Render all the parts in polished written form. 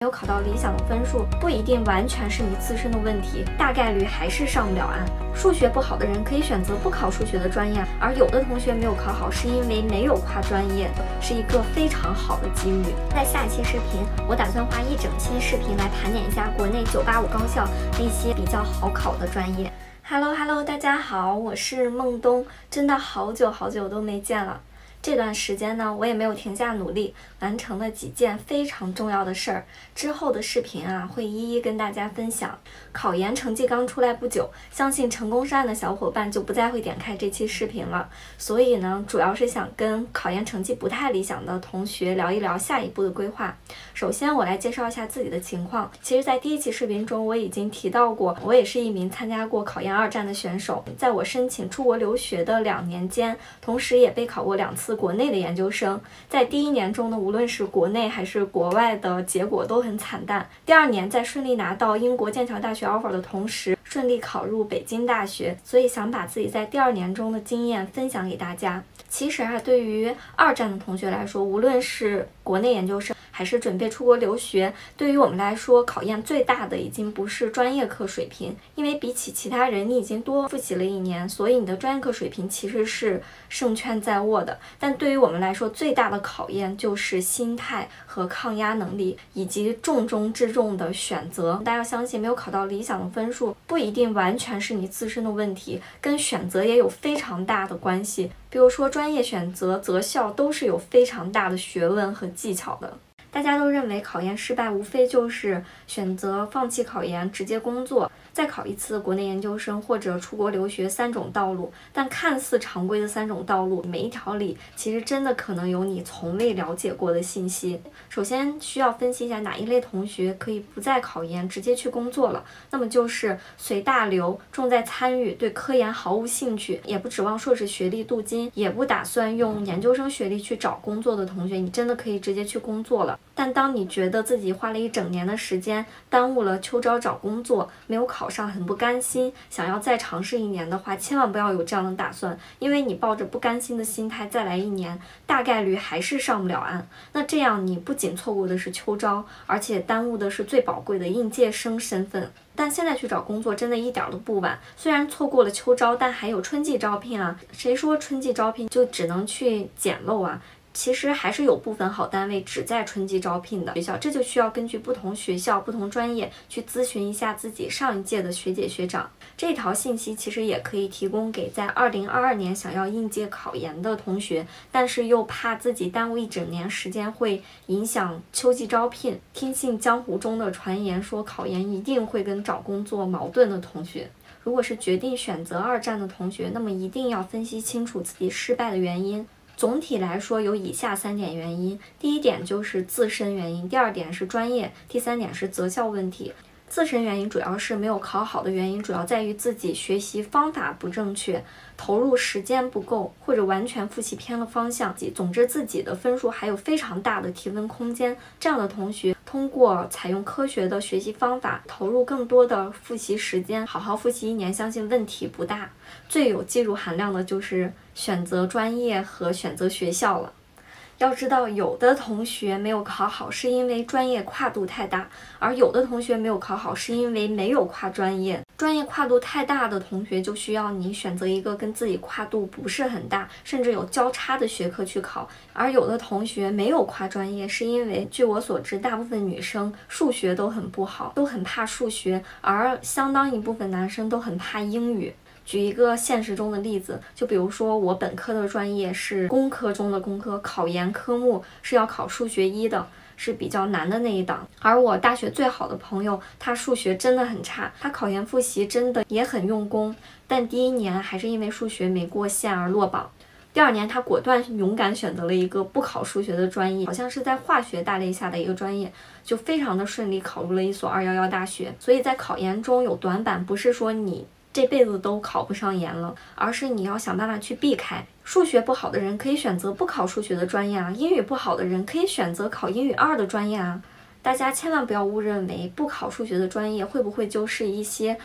没有考到理想的分数，不一定完全是你自身的问题，大概率还是上不了岸。数学不好的人可以选择不考数学的专业，而有的同学没有考好，是因为没有跨专业，是一个非常好的机遇。在下一期视频，我打算花一整期视频来盘点一下国内985高校那些比较好考的专业。Hello， 大家好，我是孟东，真的好久都没见了。这段时间呢，我也没有停下努力，完成了几件非常重要的事儿。之后的视频啊，会一一跟大家分享。考研成绩刚出来不久，相信成功上岸的小伙伴就不再会点开这期视频了。所以呢，主要是想跟考研成绩不太理想的同学聊一聊下一步的规划。首先，我来介绍一下自己的情况。其实，在第一期视频中，我已经提到过，我也是一名参加过考研2战的选手。在我申请出国留学的2年间，同时也备考过2次国内的研究生。在第1年中呢，无论是国内还是国外的结果都很惨淡。第2年在顺利拿到英国剑桥大学 offer 的同时，顺利考入北京大学，所以想把自己在第2年中的经验分享给大家。其实啊，对于2战的同学来说，无论是国内研究生还是准备出国留学，对于我们来说，考验最大的已经不是专业课水平，因为比起其他人，你已经多复习了1年，所以你的专业课水平其实是胜券在握的。但对于我们来说，最大的考验就是心态和抗压能力，以及重中之重的选择。大家要相信，没有考到理想的分数，不一定完全是你自身的问题，跟选择也有非常大的关系。比如说专业选择、择校都是有非常大的学问和技巧的。大家都认为考研失败无非就是选择放弃考研，直接工作，再考一次国内研究生或者出国留学3种道路。但看似常规的3种道路，每一条里其实真的可能有你从未了解过的信息。首先需要分析一下哪一类同学可以不再考研，直接去工作了。那么就是随大流，重在参与，对科研毫无兴趣，也不指望硕士学历镀金，也不打算用研究生学历去找工作的同学，你真的可以直接去工作了。但当你觉得自己花了1整年的时间，耽误了秋招找工作，没有考上，很不甘心，想要再尝试1年的话，千万不要有这样的打算，因为你抱着不甘心的心态再来1年，大概率还是上不了岸。那这样你不仅错过的是秋招，而且耽误的是最宝贵的应届生身份。但现在去找工作真的一点都不晚，虽然错过了秋招，但还有春季招聘啊。谁说春季招聘就只能去捡漏啊？其实还是有部分好单位只在春季招聘的学校，这就需要根据不同学校、不同专业去咨询一下自己上一届的学姐学长。这条信息其实也可以提供给在2022年想要应届考研的同学，但是又怕自己耽误1整年时间会影响秋季招聘，听信江湖中的传言说考研一定会跟找工作矛盾的同学。如果是决定选择2战的同学，那么一定要分析清楚自己失败的原因。总体来说有以下3点原因。第1点就是自身原因，第2点是专业，第3点是择校问题。自身原因主要是没有考好的原因，主要在于自己学习方法不正确，投入时间不够，或者完全复习偏了方向。总之自己的分数还有非常大的提升空间。这样的同学通过采用科学的学习方法，投入更多的复习时间，好好复习1年，相信问题不大。最有技术含量的就是选择专业和选择学校了。要知道，有的同学没有考好是因为专业跨度太大，而有的同学没有考好是因为没有跨专业。专业跨度太大的同学就需要你选择一个跟自己跨度不是很大，甚至有交叉的学科去考。而有的同学没有跨专业，是因为据我所知，大部分女生数学都很不好，都很怕数学，而相当一部分男生都很怕英语。举一个现实中的例子，就比如说我本科的专业是工科中的工科，考研科目是要考数学1的，是比较难的那一档。而我大学最好的朋友，他数学真的很差，他考研复习真的也很用功，但第1年还是因为数学没过线而落榜。第2年他果断勇敢选择了一个不考数学的专业，好像是在化学大类下的一个专业，就非常的顺利考入了一所211大学。所以在考研中有短板，不是说你这辈子都考不上研了，而是你要想办法去避开。数学不好的人可以选择不考数学的专业啊，英语不好的人可以选择考英语2的专业啊。大家千万不要误认为不考数学的专业会不会就是一些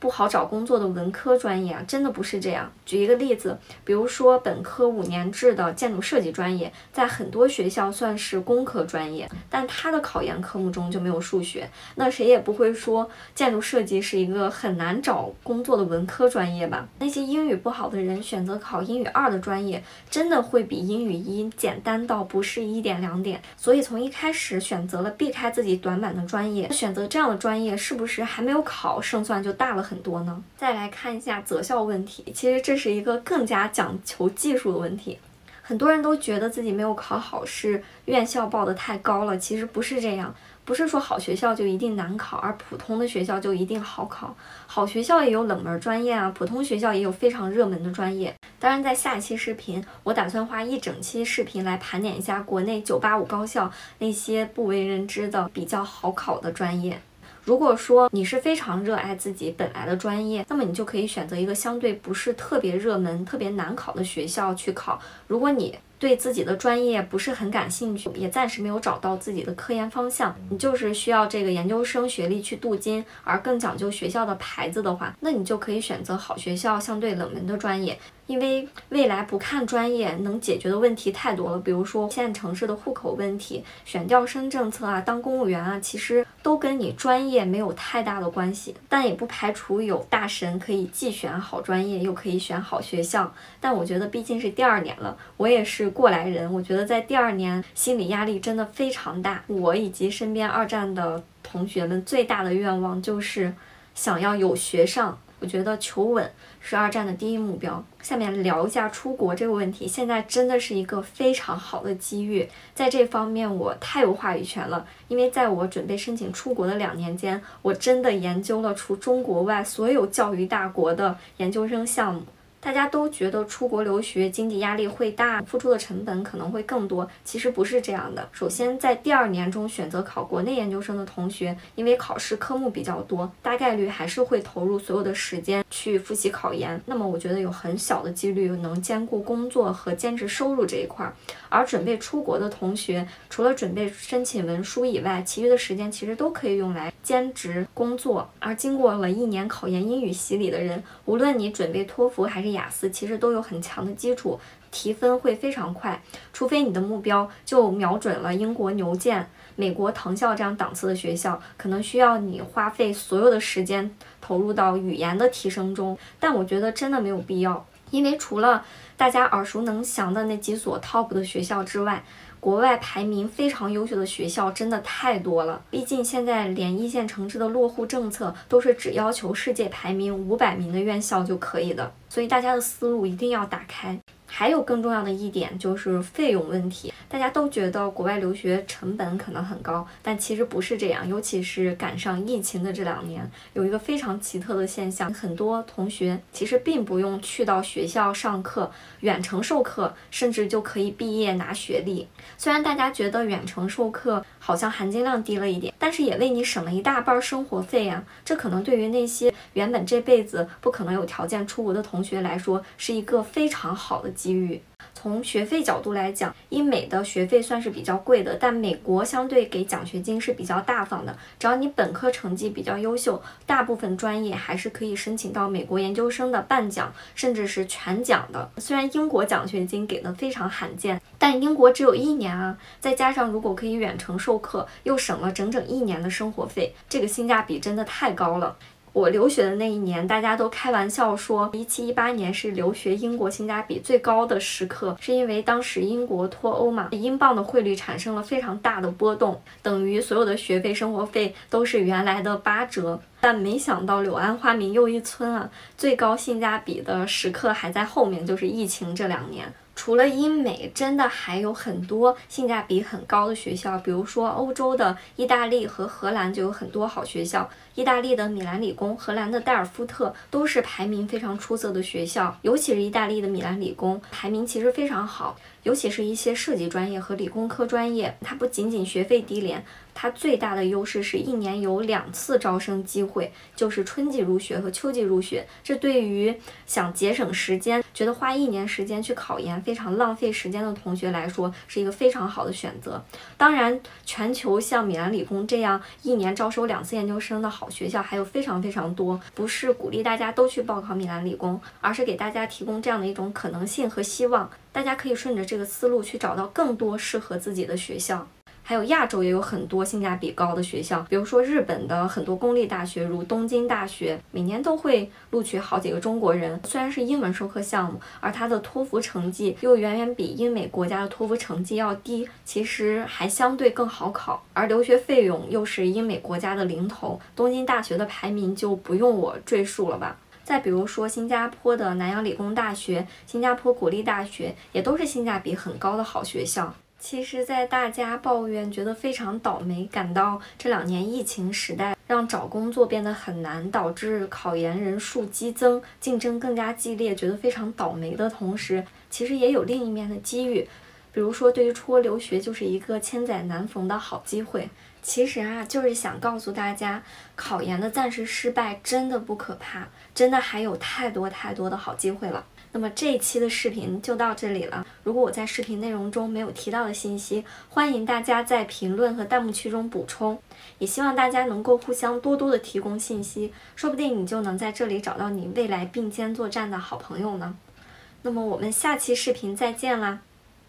不好找工作的文科专业啊，真的不是这样。举一个例子，比如说本科5年制的建筑设计专业，在很多学校算是工科专业，但它的考研科目中就没有数学。那谁也不会说建筑设计是一个很难找工作的文科专业吧？那些英语不好的人选择考英语2的专业，真的会比英语1简单到不是1点2点。所以从一开始选择了避开自己短板的专业，选择这样的专业是不是还没有考胜算就大了很多呢？再来看一下择校问题，其实这是一个更加讲求技术的问题。很多人都觉得自己没有考好是院校报得太高了，其实不是这样。不是说好学校就一定难考，而普通的学校就一定好考。好学校也有冷门专业啊，普通学校也有非常热门的专业。当然，在下一期视频，我打算花一整期视频来盘点一下国内985高校那些不为人知的比较好考的专业。如果说你是非常热爱自己本来的专业，那么你就可以选择一个相对不是特别热门、特别难考的学校去考。如果你对自己的专业不是很感兴趣，也暂时没有找到自己的科研方向，你就是需要这个研究生学历去镀金，而更讲究学校的牌子的话，那你就可以选择好学校相对冷门的专业。因为未来不看专业能解决的问题太多了，比如说县城市的户口问题、选调生政策啊、当公务员啊，其实都跟你专业没有太大的关系。但也不排除有大神可以既选好专业又可以选好学校。但我觉得毕竟是第2年了，我也是过来人，我觉得在第2年心理压力真的非常大。我以及身边2战的同学们最大的愿望就是想要有学上。我觉得求稳是2战的第一目标。下面聊一下出国这个问题，现在真的是一个非常好的机遇，在这方面我太有话语权了，因为在我准备申请出国的2年间，我真的研究了除中国外所有教育大国的研究生项目。大家都觉得出国留学经济压力会大，付出的成本可能会更多，其实不是这样的。首先，在第2年中选择考国内研究生的同学，因为考试科目比较多，大概率还是会投入所有的时间去复习考研，那么我觉得有很小的几率能兼顾工作和兼职收入这一块。而准备出国的同学，除了准备申请文书以外，其余的时间其实都可以用来兼职工作。而经过了1年考研英语洗礼的人，无论你准备托福还是雅思，其实都有很强的基础，提分会非常快。除非你的目标就瞄准了英国牛剑、美国藤校这样档次的学校，可能需要你花费所有的时间投入到语言的提升中，但我觉得真的没有必要。因为除了大家耳熟能详的那几所 top 的学校之外，国外排名非常优秀的学校真的太多了。毕竟现在连1线城市的落户政策都是只要求世界排名500名的院校就可以的，所以大家的思路一定要打开。还有更重要的一点就是费用问题，大家都觉得国外留学成本可能很高，但其实不是这样。尤其是赶上疫情的这2年，有一个非常奇特的现象，很多同学其实并不用去到学校上课，远程授课，甚至就可以毕业拿学历。虽然大家觉得远程授课好像含金量低了一点，但是也为你省了一大半生活费啊。这可能对于那些原本这辈子不可能有条件出国的同学来说，是一个非常好的机遇。从学费角度来讲，英美的学费算是比较贵的，但美国相对给奖学金是比较大方的。只要你本科成绩比较优秀，大部分专业还是可以申请到美国研究生的半奖，甚至是全奖的。虽然英国奖学金给的非常罕见，但英国只有1年啊，再加上如果可以远程授课，又省了整整1年的生活费，这个性价比真的太高了。我留学的那一年，大家都开玩笑说17、18年是留学英国性价比最高的时刻，是因为当时英国脱欧嘛，英镑的汇率产生了非常大的波动，等于所有的学费、生活费都是原来的8折。但没想到柳暗花明又一村啊，最高性价比的时刻还在后面，就是疫情这2年。除了英美，真的还有很多性价比很高的学校，比如说欧洲的意大利和荷兰就有很多好学校。意大利的米兰理工、荷兰的戴尔夫特都是排名非常出色的学校，尤其是意大利的米兰理工排名其实非常好，尤其是一些设计专业和理工科专业，它不仅仅学费低廉， 它最大的优势是一年有2次招生机会，就是春季入学和秋季入学。这对于想节省时间，觉得花1年时间去考研非常浪费时间的同学来说，是一个非常好的选择。当然，全球像米兰理工这样1年招收2次研究生的好学校还有非常非常多，不是鼓励大家都去报考米兰理工，而是给大家提供这样的一种可能性和希望，大家可以顺着这个思路去找到更多适合自己的学校。还有亚洲也有很多性价比高的学校，比如说日本的很多公立大学，如东京大学，每年都会录取好几个中国人。虽然是英文授课项目，而它的托福成绩又远远比英美国家的托福成绩要低，其实还相对更好考。而留学费用又是英美国家的零头，东京大学的排名就不用我赘述了吧。再比如说新加坡的南洋理工大学、新加坡国立大学，也都是性价比很高的好学校。其实，在大家抱怨觉得非常倒霉，感到这2年疫情时代让找工作变得很难，导致考研人数激增，竞争更加激烈，觉得非常倒霉的同时，其实也有另一面的机遇。比如说，对于出国留学就是一个千载难逢的好机会。其实就是想告诉大家，考研的暂时失败真的不可怕，真的还有太多太多的好机会了。那么这一期的视频就到这里了。如果我在视频内容中没有提到的信息，欢迎大家在评论和弹幕区中补充。也希望大家能够互相多多的提供信息，说不定你就能在这里找到你未来并肩作战的好朋友呢。那么我们下期视频再见啦！